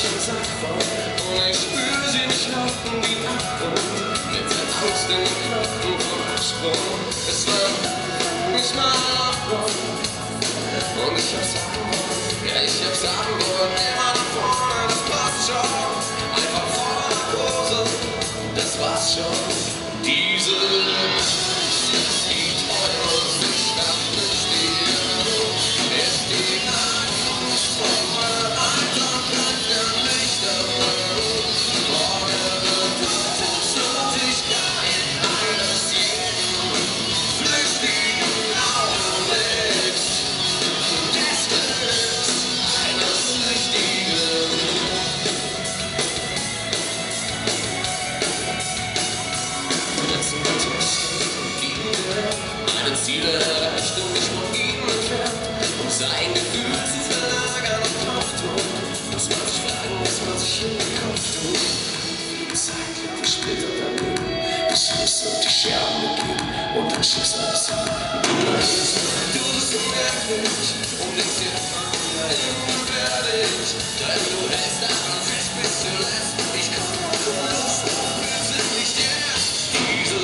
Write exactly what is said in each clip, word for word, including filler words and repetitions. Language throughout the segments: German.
falschen Sack voll und ich spür sie nicht laufen wie Abgrund mit der Angst in den Knochen vom Absprung. Es war nicht mal Abgrund und ich hab's sagen wollen, ja ich hab's sagen wollen, immer nach vorne, das passt schon, einfach voller Narkose, das war's schon. Diese die Träume sich abgestiegen, ist die Angstforme, Einsamkeit der Lichter. Morgen wird Hoffnungslosigkeit eines jeden flüchtigen Augenblicks, des Glücks eines Flüchtigen. Meine Ziele erreicht und mich von ihnen entfernt, um sein Gefühl zu verlagern und Knopfton. Muss man sich fragen, was man sich in den Kopf tut. Die Zeit liegt gesplittert daneben, die Schlüsse und die Scherben gegeben und dann schießt alles hin. Du bist unmerklich und denkst dir, ja, unfertig, denn du hältst daran fest, bis du lässt. Ich komm auf und Lust auf, wir sind nicht erst. Diese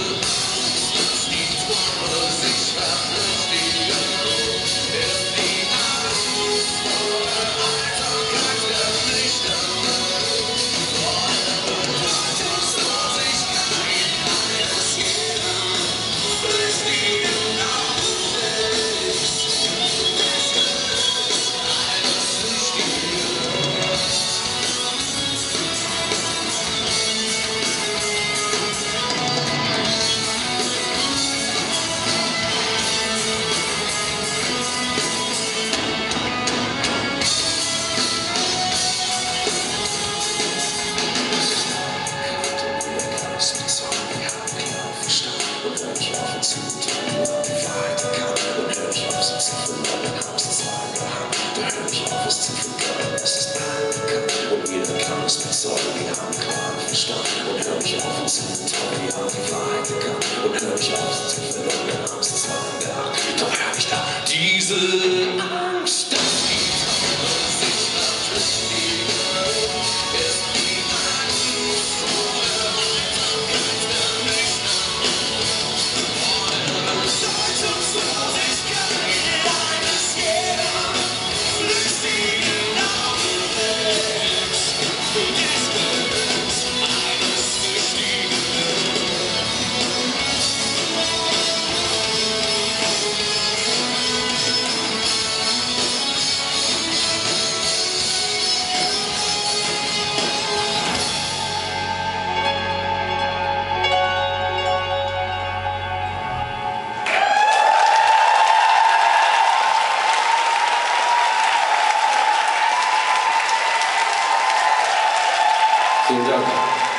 Sorgen, die haben keinen Verstand und hör mich auf und sind toll, die haben die Wahrheit gekannt und hör mich auf, zu verlorenen Angst, das war ein Berg, doch hör mich da, diese Angst, dass die Träume sich verflüchtigen, ist die Angst vor der Einsamkeit der Nüchtern, vor der Bedeutungslosigkeit eines jeden flüchtigen Augenblicks. Vielen Dank.